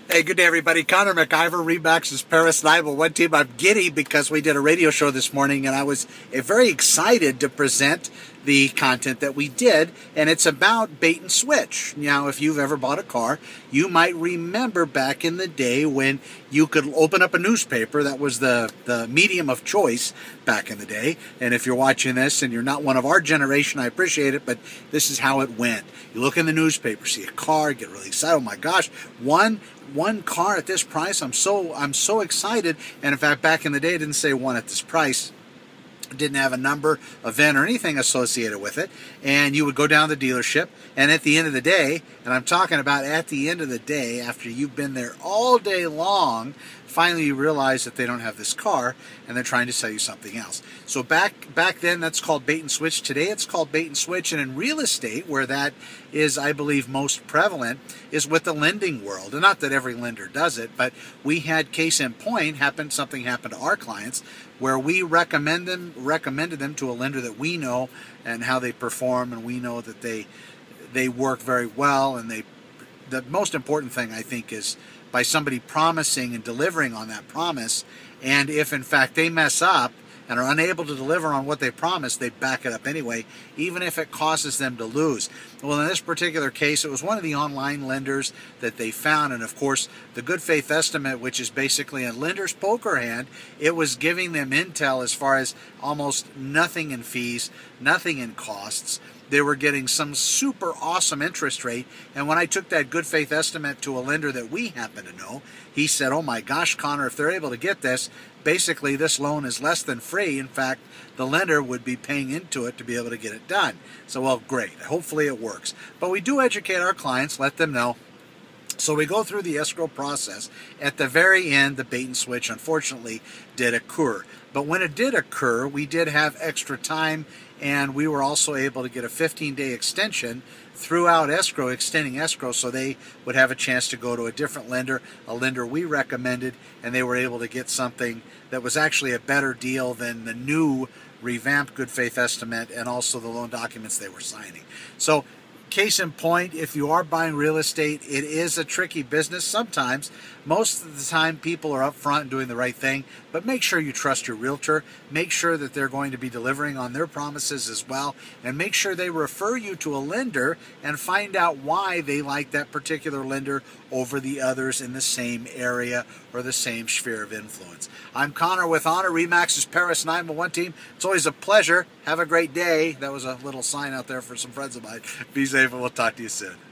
Hey, good day, everybody. Connor McIver, Remax's Paris 911 team. I'm giddy because we did a radio show this morning, and I was very excited to present the content that we did, and it's about bait and switch. Now, if you've ever bought a car, you might remember back in the day when you could open up a newspaper. That was the medium of choice back in the day. And if you're watching this and you're not one of our generation, I appreciate it, but this is how it went. You look in the newspaper, see a car, get really excited. Oh my gosh, one car at this price. I'm so excited. And in fact, back in the day, it didn't say one at this price. It didn't have a number, event, or anything associated with it. And you would go down to the dealership, and at the end of the day, and I'm talking about at the end of the day, after you've been there all day long, finally you realize that they don't have this car, and they're trying to sell you something else. So back then, that's called bait and switch. Today, it's called bait and switch. And in real estate, where that is, I believe, most prevalent, is with the lending world. And not that every lender does it, but we had case in point, something happened to our clients, where we recommended them to a lender that we know and how they perform, and we know that they work very well. And the most important thing, I think, is by somebody promising and delivering on that promise. And if in fact they mess up and are unable to deliver on what they promised, they back it up anyway, even if it causes them to lose. Well, in this particular case, it was one of the online lenders that they found, and of course, the good faith estimate, which is basically a lender's poker hand, it was giving them intel as far as almost nothing in fees, nothing in costs. They were getting some super awesome interest rate, and when I took that good faith estimate to a lender that we happen to know, he said, oh my gosh, Connor, if they're able to get this, basically this loan is less than free. In fact, the lender would be paying into it to be able to get it done. So, well, great. Hopefully it works. But we do educate our clients, let them know. So we go through the escrow process. At the very end, the bait and switch, unfortunately, did occur. But when it did occur, we did have extra time, and we were also able to get a 15-day extension throughout escrow, extending escrow, so they would have a chance to go to a different lender, a lender we recommended, and they were able to get something that was actually a better deal than the new revamped good faith estimate and also the loan documents they were signing. So, case in point, if you are buying real estate, it is a tricky business sometimes. Most of the time, people are up front and doing the right thing, but make sure you trust your realtor. Make sure that they're going to be delivering on their promises as well, and make sure they refer you to a lender and find out why they like that particular lender over the others in the same area or the same sphere of influence. I'm Connor with Honor, Remax's Paris 911 team. It's always a pleasure. Have a great day. That was a little sign out there for some friends of mine. Be safe, and we'll talk to you soon.